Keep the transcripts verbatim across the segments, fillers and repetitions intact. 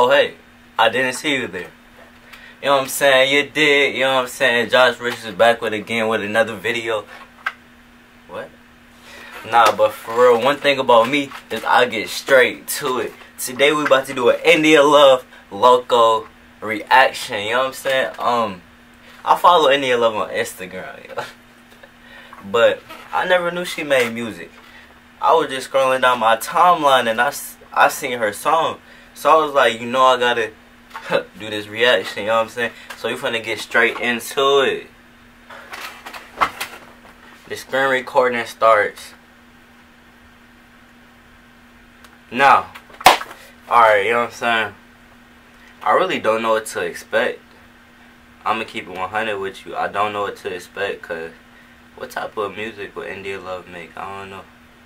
Oh, hey, I didn't see you there. You know what I'm saying? You did. You know what I'm saying? Josh Rich is back with again with another video. What? Nah, but for real, one thing about me is I get straight to it. Today we about to do an India Love Loco reaction. You know what I'm saying? Um, I follow India Love on Instagram. You know? But I never knew she made music. I was just scrolling down my timeline and I, I seen her song. So I was like, you know, I gotta do this reaction, you know what I'm saying? So we finna get straight into it. The screen recording starts now. Alright, you know what I'm saying? I really don't know what to expect. I'm gonna keep it one hundred with you. I don't know what to expect, cause what type of music would India Love make? I don't know.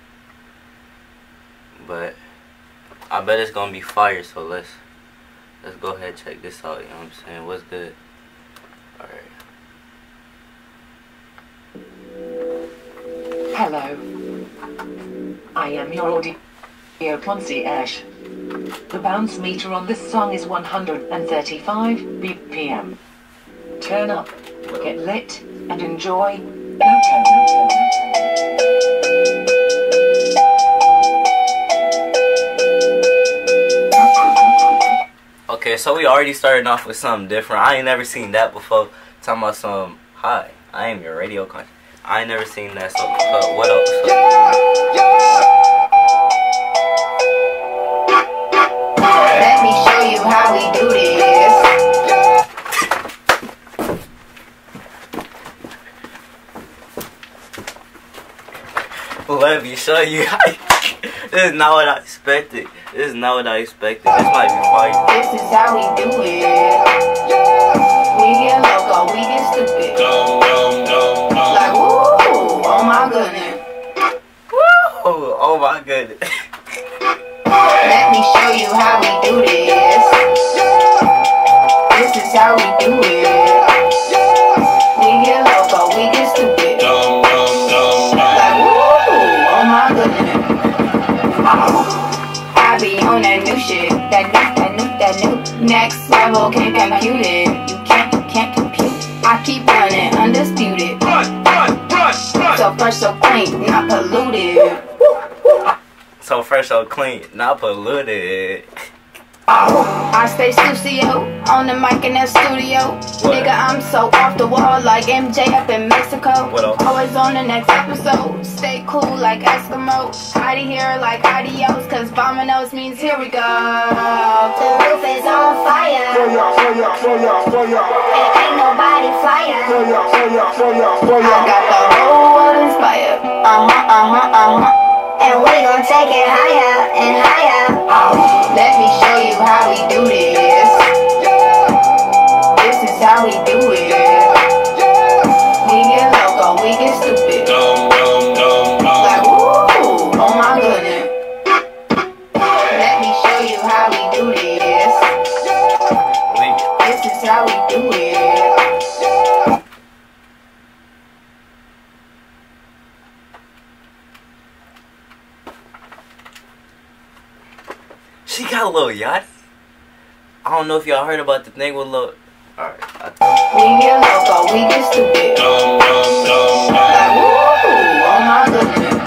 But I bet it's gonna be fire, so let's let's go ahead and check this out, you know what I'm saying? What's good? Alright. Hello. I am your audio concierge. The bounce meter on this song is one hundred thirty-five B P M. Turn up, get lit, and enjoy. No turn, no turn, no turn. Okay, so we already started off with something different. I ain't never seen that before. Talking about some, hi, I am your radio con. I ain't never seen that, so uh, what else? So, let me show you how we do this. let me show you how. This is not what I expected. This is not what I expected. This might be fire. This is how we do it. We get loco, we get stupid. Like, woo, oh my goodness. Woo, oh my goodness. Let me show you how we do this. This is how we do it. We get loco, we get stupid. Like, woo, oh my goodness. I be on that new shit, that new, that new, that new. Next level, can't compute it. You can't, you can't compute. I keep running, undisputed. So fresh, so clean, not polluted. So fresh, so clean, not polluted. I stay studio on the mic in that studio. What? Nigga, I'm so off the wall like M J up in Mexico. What else? Always on the next episode. Stay cool like Eskimo. Hidey here like adios, cause Vamonos means here we go. The roof is on fire. And ain't nobody flying. I got the whole world inspired. Uh huh, uh huh, uh huh. And we gon' take it higher and higher. Let me show you how we do this. This is how we do it. We get loco, we get stupid. Like, woo, oh my goodness. Let me show you how we do this. This is how we do it. She got a little yachty. I don't know if y'all heard about the thing with Lil. Alright. We get loco, we get stupid. Like, woo, oh my goodness.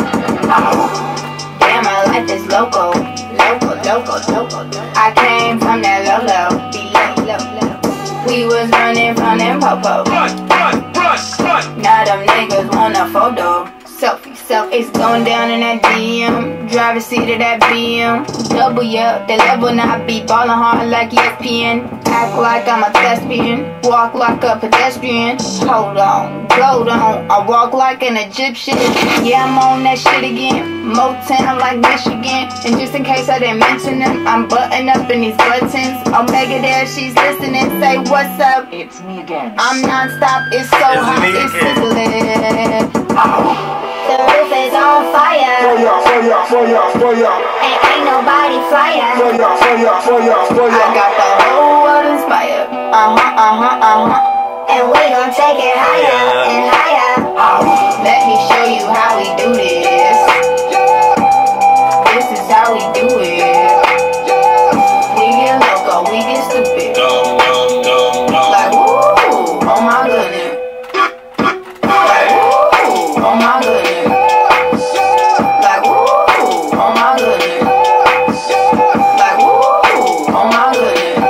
Damn, my life is loco. Loco, loco, loco, loco. I came from that low low. Be low, low, low. We was running from them popos. Now them niggas want a photo. Selfie, selfie, it's going down in that D M. Driver's seat of that B M. Double up, the level not be ballin' hard like E S P N. Act like I'm a thespian, walk like a pedestrian. Hold on, hold on, I walk like an Egyptian. Yeah, I'm on that shit again. Motown like Michigan. And just in case I didn't mention them, I'm button up in these buttons. Omega there, she's listening, say what's up. It's me again. I'm non-stop, it's so It's hot, me it's again. sizzling. The roof is on fire. And ain't nobody flying. I got the whole world inspired. Uh-huh, uh-huh, uh-huh. And we gon' take it higher and higher. Let me show you how we do this. This is how we do it. We get Oh, we get stupid. Like, woo, oh my goodness. Like, woo, oh my goodness. Like, woo, oh my goodness. Like, woo, oh my goodness.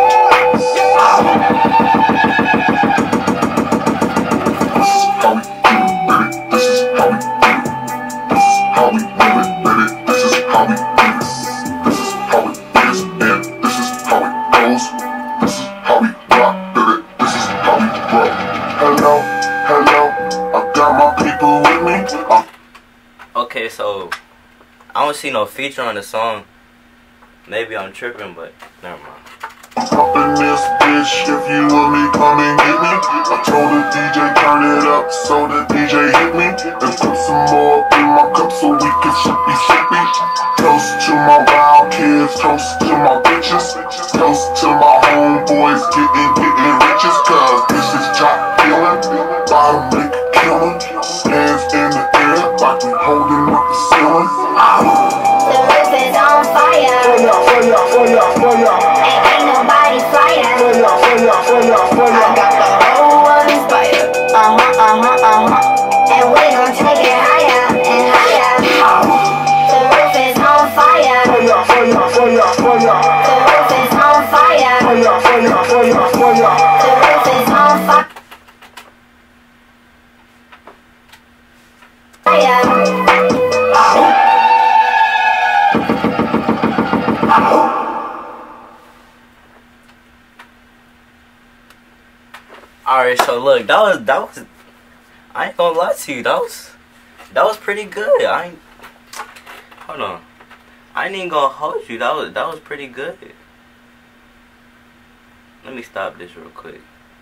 How we do it, baby. This is how we do it. This is how we do it. This is how we is, and this is how it goes. This is how we rock, baby. This is how we rock. Hello, hello. I got my people with me. I'm Okay, so I don't see no feature on the song. Maybe I'm tripping, but never mind. up in this bitch. If you with me, come and get me. I told the D J turn it up, so the D J hit me. And put some more in my cup so we can shippy shippy. Toast to my wild kids, toast to my bitches, toast to my homeboys getting getting riches. Cause this is job feeling, bottom make a killing. Hands in the air like we holding up the ceiling. The roof is on fire. Fire, fire, fire, fire. Ain't, ain't nobody flyer. Fire, fire, fire, I fire. got the whole world inspired. Uh huh, uh huh, uh huh. And we gon' take it higher and higher. The roof is on fire. Fire, fire, fire, fire. The roof is on fire. Fire, fire, fire, fire. The roof is on fire. Alright, so look, that was that was I ain't gonna lie to you, that was that was pretty good. I ain't hold on. I ain't even gonna hold you. That was that was pretty good. Let me stop this real quick.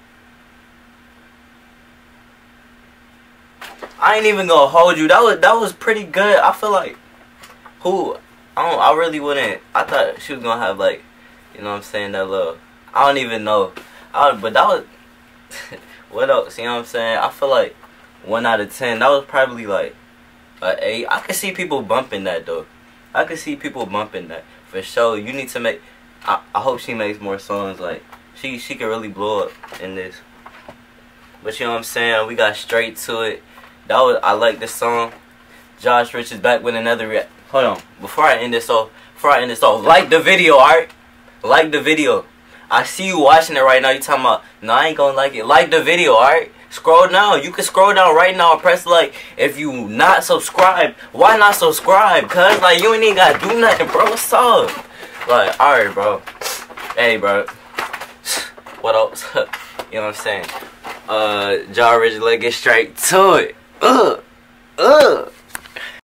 I ain't even gonna hold you. That was that was pretty good. I feel like who I don't I really wouldn't I thought she was gonna have like, you know what I'm saying, that little I don't even know. I but that was what else? You know what I'm saying? I feel like one out of ten. That was probably like a eight. I could see people bumping that though. I could see people bumping that for sure. You need to make. I, I hope she makes more songs. Like she she could really blow up in this. But you know what I'm saying? We got straight to it. That was I like this song. Josh Rich is back with another. Rea Hold on. Before I end this off, before I end this off, like the video, alright? Like the video. I see you watching it right now. You talking about, no, I ain't gonna like it. Like the video, alright? Scroll down. You can scroll down right now and press like. If you not subscribed, why not subscribe? Cause like you ain't even gotta do nothing, bro. What's up? Like, alright, bro. Hey, bro. What else? You know what I'm saying? Uh, Ja Rich, let's get straight to it. Ugh. Ugh.